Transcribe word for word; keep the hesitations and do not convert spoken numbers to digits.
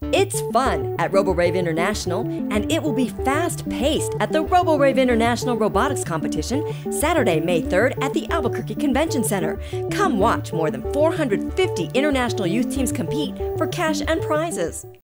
It's fun at RoboRAVE International, and it will be fast-paced at the RoboRAVE International Robotics Competition Saturday, May third at the Albuquerque Convention Center. Come watch more than four hundred fifty international youth teams compete for cash and prizes.